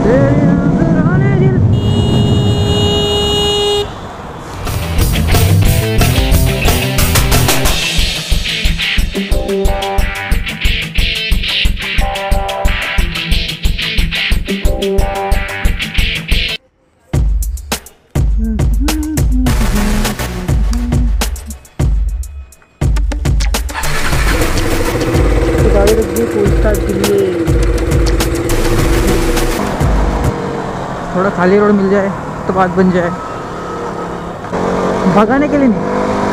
तेरी नजरों ने दिल। गाड़ी रख दी फुल स्टार्ट के लिए। थोड़ा खाली रोड मिल जाए तो बात बन जाए, भगाने के लिए नहीं।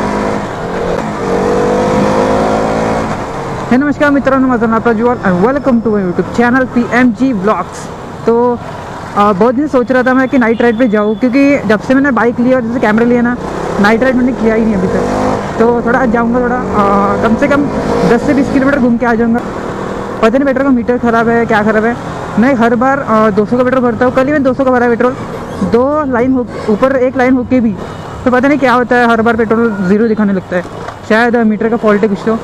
हे नमस्कार मित्रांनो, माझं नाव Prajwal and welcome to my YouTube channel PMG vlogs. तो बहुत दिन सोच रहा था मैं कि नाइट राइड पे जाऊँ, क्योंकि जब से मैंने बाइक लिया और जैसे कैमरा लिया ना, नाइट राइड मैंने किया ही नहीं अभी तक। तो थोड़ा आज जाऊँगा, थोड़ा कम से कम 10 से 20 किलोमीटर घूम के आ जाऊँगा। पता नहीं पेट्रोल का मीटर ख़राब है क्या ख़राब है। मैं हर बार 200 का पेट्रोल भरता हूँ। कल ही मैं 200 का भरा पेट्रोल, 2 लाइन हो ऊपर 1 लाइन होके भी। तो पता नहीं क्या होता है, हर बार पेट्रोल ज़ीरो दिखाने लगता है। शायद मीटर का फॉल्ट है कुछ। तो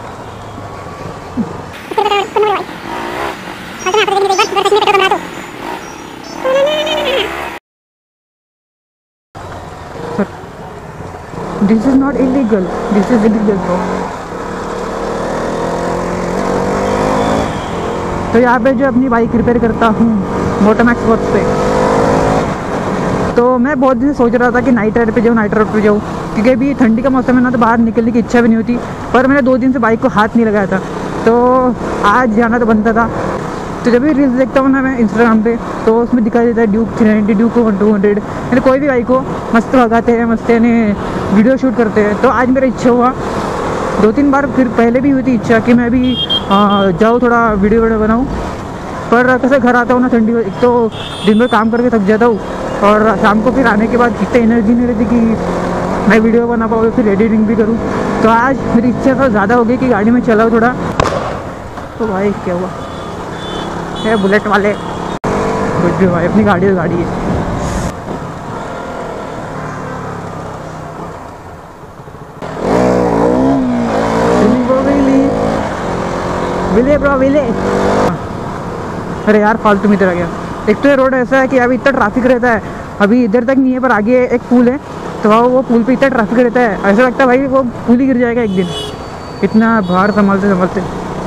this is not illegal, this is illegal bro. तो यहाँ पे जो अपनी बाइक रिपेयर करता हूँ मोटोमैक्स वर्क्स पे, तो मैं बहुत दिन से सोच रहा था कि नाइट राइड पे जाऊँ, क्योंकि अभी ठंडी का मौसम है ना, तो बाहर निकलने की इच्छा भी नहीं होती। पर मैंने 2 दिन से बाइक को हाथ नहीं लगाया था, तो आज जाना तो बनता था। तो जब भी रील्स देखता हूँ ना मैं इंस्टाग्राम पे, तो उसमें दिखाई देता है ड्यूक 390, ड्यूक 200, यानी कोई भी बाइक को मस्त भगाते हैं, मस्त यानी वीडियो शूट करते हैं। तो आज मेरा इच्छा हुआ, 2-3 बार फिर पहले भी हुई थी इच्छा कि मैं भी जाऊँ, थोड़ा वीडियो बनाऊँ। पर कैसे घर आता हूँ ना ठंडी, एक तो दिन भर काम करके थक जाता हूँ, और शाम को फिर आने के बाद इतनी एनर्जी नहीं रहती कि मैं वीडियो बना पाऊँ, फिर एडिटिंग भी करूँ। तो आज मेरी इच्छा तो ज़्यादा हो गई कि गाड़ी में चलाऊँ थोड़ा। तो भाई क्या हुआ है, बुलेट वाले कुछ भी भाई, अपनी गाड़ी है। Wheelie bro wheelie. अरे यार फालतू में इधर आ गया। एक तो ये रोड ऐसा है कि अभी इतना ट्रैफिक रहता है, अभी इधर तक नहीं है, पर आगे एक पुल है, तो वो पुल पे इतना ट्रैफिक रहता है, ऐसा लगता है भाई वो पुल ही गिर जाएगा एक दिन, इतना बाहर संभालते।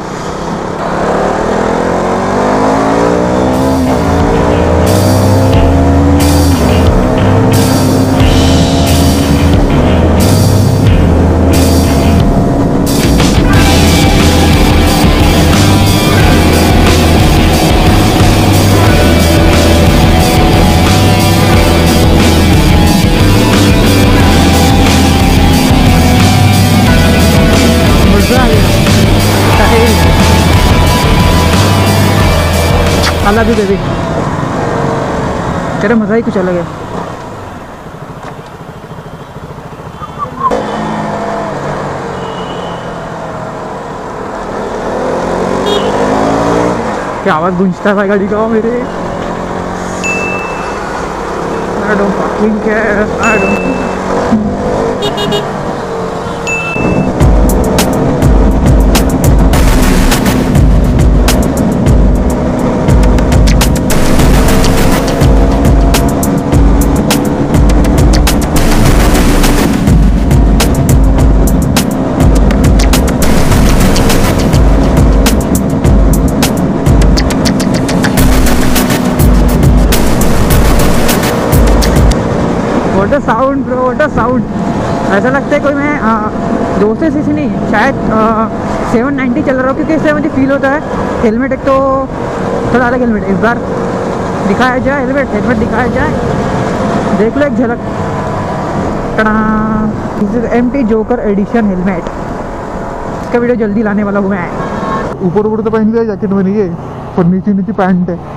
आला भी बेबी, तेरा मज़ा ही कुछ अलग है। क्या आवाज़ गूंजता है भाई गाड़ी का मेरे। I don't fucking care, I don't। What a sound bro, what a sound। ऐसा लगता है कोई मैं 200 सीसी नहीं, शायद 790 चल रहा हूँ, क्योंकि इससे मुझे फील होता है। हेलमेट एक तो थोड़ा अलग हेलमेट, इस बार दिखाया जाए, हेलमेट दिखाया जाए, देख लो एक झलक। This is MT joker edition helmet. इसका वीडियो जल्दी लाने वाला हूँ मैं। ऊपर तो पहन लिया जैकेट में, नहीं है पर नीचे पैंट है।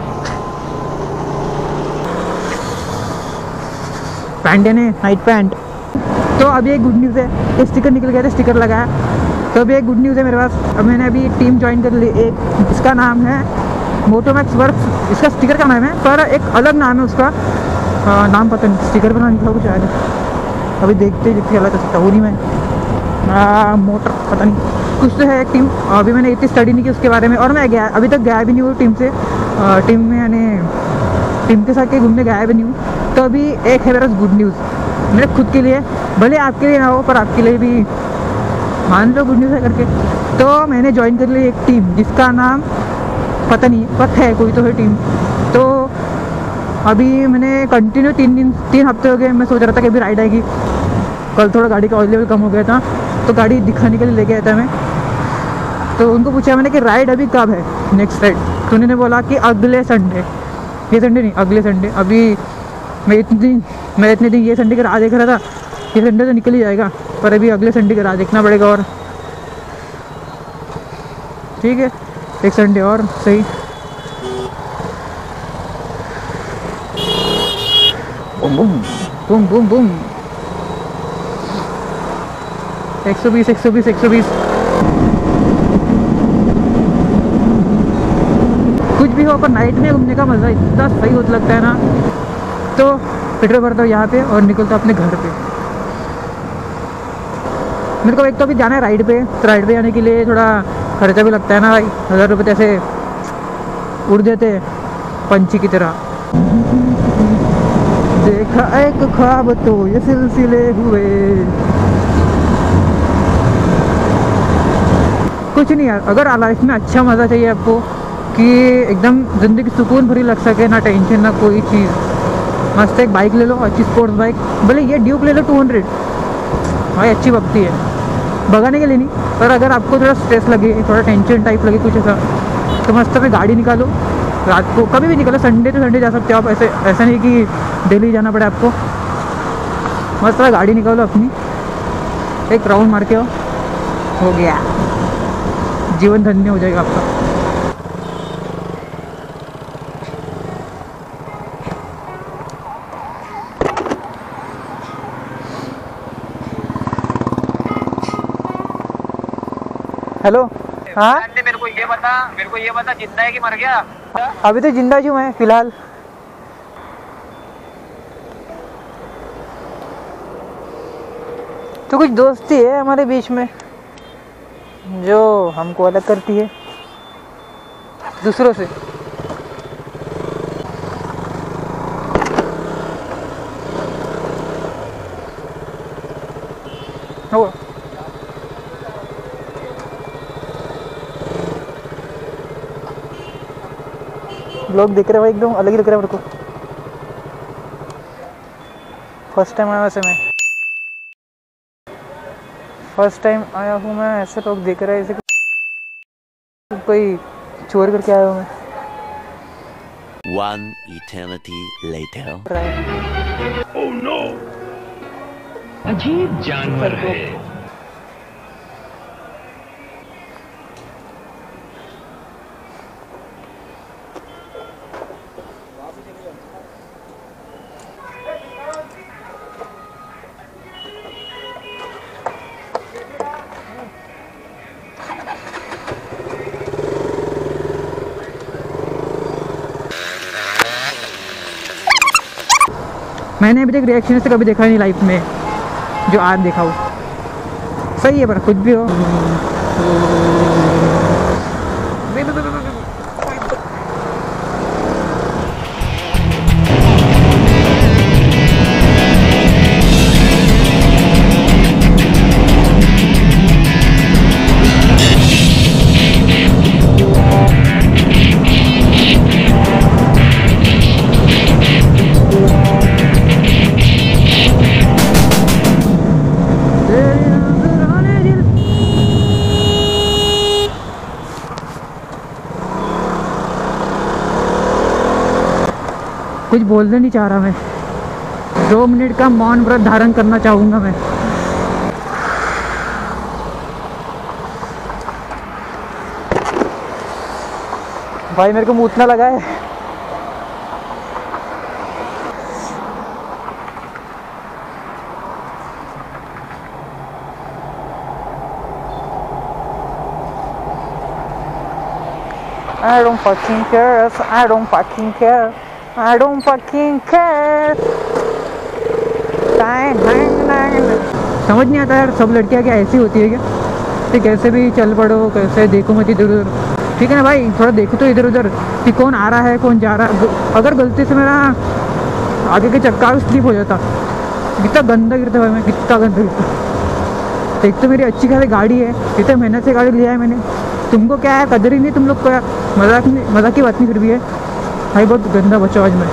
पैंट है नाइट पैंट। तो अभी एक गुड न्यूज़ है, एक स्टिकर निकल गया था, स्टिकर लगाया। तो अभी एक गुड न्यूज़ है मेरे पास, अब मैंने अभी टीम ज्वाइन कर ली एक, इसका नाम है मोटोमैक्स वर्क्स। इसका स्टिकर का नाम है, पर एक अलग नाम है उसका, नाम पता नहीं, स्टिकर बना निकला कुछ आया। अभी देखते चला जा सकता हूँ नहीं मैं, मोटर पता नहीं कुछ तो है एक टीम। अभी मैंने इतनी स्टडी नहीं की उसके बारे में, और मैं गया अभी तक गया भी नहीं वो टीम से। टीम में यानी टीम के साथ कहीं घूमने गया भी नहीं हूँ। तो अभी एक है मेरा गुड न्यूज़ मेरे खुद के लिए, भले आपके लिए ना हो पर आपके लिए भी मान लो गुड न्यूज़ है करके। तो मैंने ज्वाइन कर ली एक टीम जिसका नाम पता नहीं पर है, कोई तो है टीम। तो अभी मैंने कंटिन्यू 3 हफ्ते हो गए, मैं सोच रहा था कि अभी राइड आएगी। कल थोड़ा गाड़ी का ऑयल लेवल कम हो गया था तो गाड़ी दिखाने के लिए लेके आया था मैं। तो उनको पूछा मैंने कि राइड अभी कब है नेक्स्ट राइड, तो उन्होंने बोला कि अगले संडे। ये संडे नहीं, अगले संडे। अभी मैं इतने दिन ये संडे का राह देख रहा था, ये संडे तो निकल ही जाएगा पर अभी अगले संडे का राह देखना पड़ेगा। और ठीक है, एक संडे और सही। Boom boom boom boom boom 120 120 120। कुछ भी हो पर नाइट में घूमने का मज़ा इतना सही होता लगता है ना। तो पेट्रोल भरता हूँ यहाँ पे और निकलता हूँ अपने घर पे। मेरे को एक तो अभी जाना है राइड पे, तो राइड पे जाने के लिए थोड़ा खर्चा भी लगता है ना भाई। 1000 रुपये तो ऐसे उड़ देते पंछी की तरह। देखा एक ख्वाब तो ये सिलसिले हुए। कुछ नहीं यार, अगर लाइफ में अच्छा मज़ा चाहिए आपको कि एकदम ज़िंदगी सुकून भरी लग सके, ना टेंशन ना कोई चीज़, मस्त एक बाइक ले लो, अच्छी स्पोर्ट्स बाइक, भले ये ड्यूक ले लो 200 भाई, अच्छी बकती है, भगाने के लिए नहीं। पर अगर आपको थोड़ा स्ट्रेस लगे, थोड़ा टेंशन टाइप लगे कुछ ऐसा, तो मस्त में गाड़ी निकालो रात को, कभी भी निकलो। संडे तो संडे जा सकते हो आप, ऐसा नहीं कि डेली जाना पड़े आपको। मस्त गाड़ी निकालो अपनी, एक राउंड मार के हो गया, जीवन धन्य हो जाएगा आपका। हेलो, हाँ मेरे को ये बता जिंदा है कि मर गया? अभी तो जिंदा हूँ मैं फिलहाल। तो कुछ दोस्ती है हमारे बीच में जो हमको अलग करती है दूसरों से। हो लोग दिख रहे हैं भाई, एकदम अलग ही लग रहा है मेरे को। फर्स्ट टाइम आया, वैसे मैं फर्स्ट टाइम आया हूँ मैं, ऐसे लोग दिख रहे हैं ऐसे कोई चोर करके आया हूँ मैं। One eternity later. Oh no! अजीब जानवर है। मैंने अभी तक रिएक्शन से कभी देखा नहीं लाइफ में जो आज देखा हो। सही है पर कुछ भी हो। कुछ बोलने नहीं चाह रहा मैं, 2 मिनट का मौन व्रत धारण करना चाहूँगा मैं। भाई मेरे को मूतना लगा है। I don't fucking care, I don't fucking care, I don't fucking care। समझ नहीं आता यार, सब लड़कियां क्या ऐसी होती है क्या? कि कैसे भी चल पड़ो, कैसे देखो मत इधर उधर, ठीक है ना भाई, थोड़ा देखो तो इधर उधर कि कौन आ रहा है कौन जा रहा है। अगर गलती से मेरा आगे के चक्का स्लिप हो जाता, कितना गंदा गिरता भाई, मैं कितना गंदा गिरता। एक तो मेरी अच्छी खासी गाड़ी है, इतने मेहनत से गाड़ी लिया है मैंने, तुमको क्या है कदर ही नहीं तुम लोग को, मजाक की बात नहीं फिर भी है भाई। बहुत गंदा बचा आज मैं।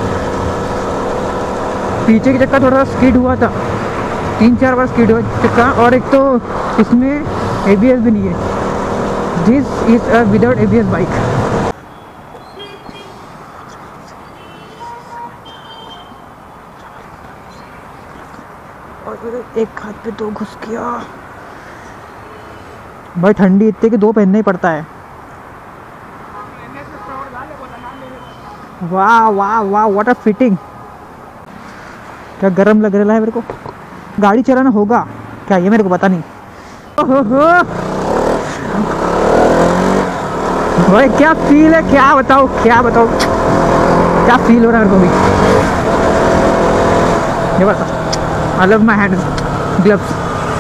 पीछे की चक्का थोड़ा सा स्किड हुआ था, 3-4 बार स्किड हुआ चक्का, और एक तो इसमें ABS भी नहीं है। This is a without ABS bike. और मेरे एक हाथ पे 2 घुस गया भाई। ठंडी इतनी कि 2 पहनना ही पड़ता है। वाह वाह वाह, व्हाट अ फिटिंग। क्या गरम लग रहा है मेरे को। गाड़ी चलाना होगा क्या ये मेरे को पता नहीं। ओहो भाई क्या फील है, क्या बताओ क्या फील हो रहा है मेरे को भी। ये बता, I love my hand gloves.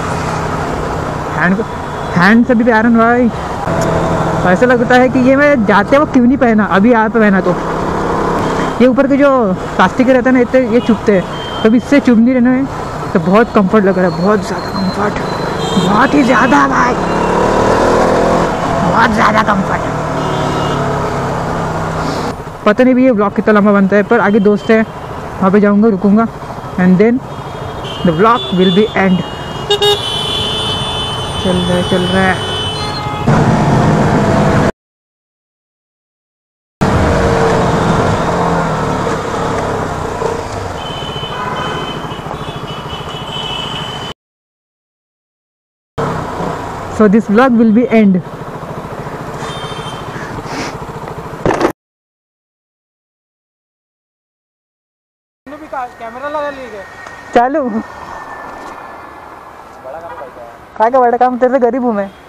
Hand से भी आयरन भाई। ऐसा लगता है कि ये मैं जाते वक्त क्यों नहीं पहना, अभी यहाँ पे पहना। तो ये ऊपर के जो प्लास्टिक के रहता है ना, इतने ये चुभते हैं, तो इससे चुभ नहीं रहना है, तो बहुत कंफर्ट लग रहा है, बहुत ज़्यादा कंफर्ट, बहुत ही ज़्यादा भाई, बहुत ज़्यादा कंफर्ट। पता नहीं भी ये ब्लॉग कितना लंबा बनता है, पर आगे दोस्त है वहाँ पे जाऊँगा, रुकूँगा, and then the vlog will be end. चल रहा है। So this vlog will be end. Camera लगा लीजिए चालू। बड़ा काम, तेरे से गरीब हूँ मैं।